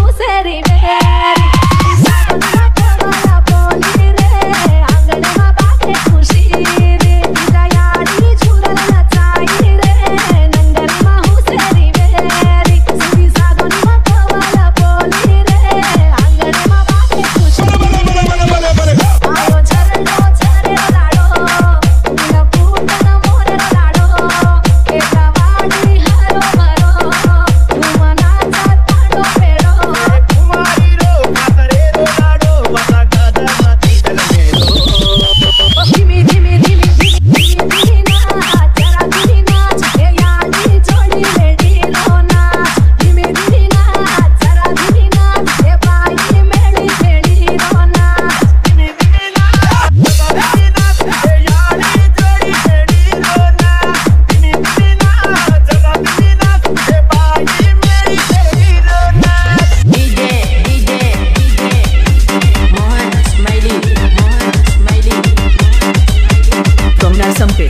हुसेरी मेरी सागोनी बोली रे आंगण में बाटे खुशी रे दयाड़ी झूलन नचाई रे नंगर में हुसेरी मेरी सागोनी बोली रे आंगण में बाटे खुशी आओ झरनो झरे लाडो बिना फूटन मोर लाडो के सवाड़ी हरो मरो घुमना चाताडो पेड़ो तुम्हारी रो कातरे रो लाडो बता गादा माती दल मेरो धीमी धीमी धीमी धीमी धीमी नाच जरा धीमी नाच ये यारी जोड़ी मेरी रोना धीमी धीमी नाच जरा धीमी नाच ये बाई मेरी मेरी रोना धीमी धीमी नाच जरा धीमी नाच ये यारी जोड़ी मेरी रोना धीमी धीमी नाच जरा धीमी नाच ये बाई मेरी रोना Mohan Smiley from Narsampe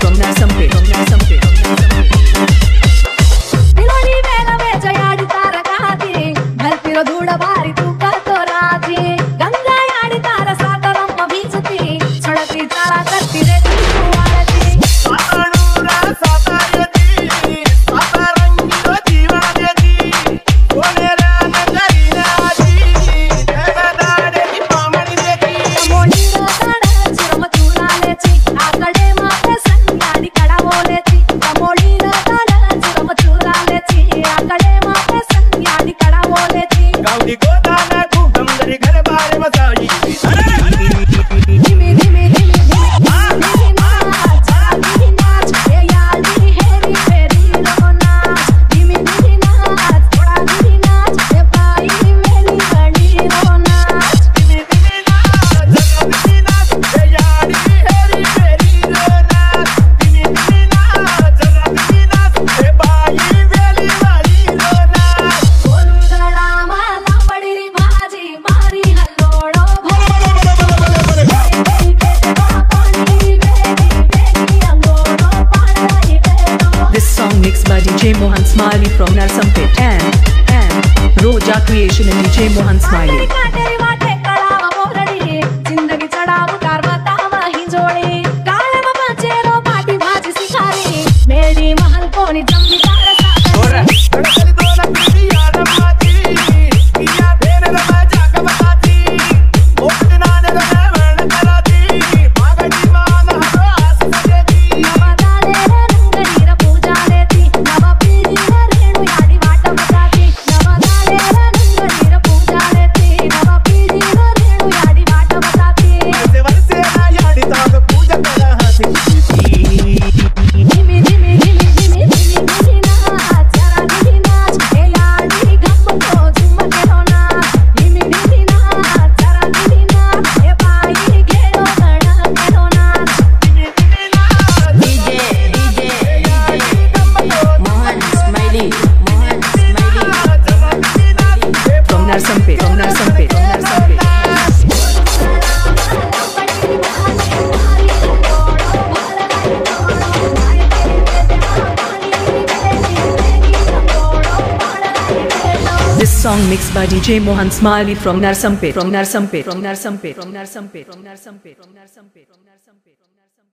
तिलोरी वेला वे जयाड़ी तारा गाती भलतिरो धूड़ बारी तू करतो राजी गंगा याड़ी तारा सागरम बीचती छड़ती तारा करती रे तू आरती सातानुरा सातायती सातारंगिरो जीवायती कोनेरा नगरीनाजी जगदाडेती पामणी देती मोडी रताड़ा चिरम चूलालेची आकडे माते संगाडी कडावोलेची मोडी रताड़ा चिरम चूलालेची आकडे माते संगाडी कडावोलेची गावडी गोदाना घुमदरी घर बारे मसाई धीमी धीमी धीमी धीमी नाच जरा धीमी नाच ये यारी हेरी फेरी रोना धीमी धीमी नाच थोड़ा धीमी नाच ये बाई मेरी बड़ी रोना धीमी धीमी नाच जरा धीमी नाच ये यारी हेरी फेरी रोना धीमी धीमी नाच जरा धीमी नाच ये बाई वेली वाली रोना गोलगड़ा माला बड़ी भाजी मारी हल्लोड़ो भरे बेटी के पानी बेटी अंगोड़ो पानी बेटो This song mixed by DJ Mohan Smiley from Narsampe and Roja Creation and DJ Mohan Smiley. काटेरी वाटे कळाव मोरडी जिंदगी चढाव कारवताव ही जोडी काळम बचेरो पाटी भाजी सिखारी मेरी महल कोणी जमली तार सागरी कड़कली दोना पीड़ी यार माती किया फेर रमा जाग बताती मोटना ने वर्ण कराती मागड़ी मान हरो आस सजेती नवदाले रंगनीर पूजा लेती नव पीढ़ी रेणु याडी वाट बताती नवदाले रंगनीर पूजा लेती नव पीढ़ी रेणु याडी वाट बताती ऐसे वर्षे ना याडी ताग पूजा करा हाथी धीमी धीमी धीमी धीमी धीमी धीमी नाच जरा धीमी नाच ये याडी गम को झुम के रोना धीमी धीमी नाच जरा धीमी नाच ये बाई घेरो गण के रोना धीमी धीमी नाच Mohan Smiley from Narsampe This song mixed by DJ Mohan Smiley from Narsampe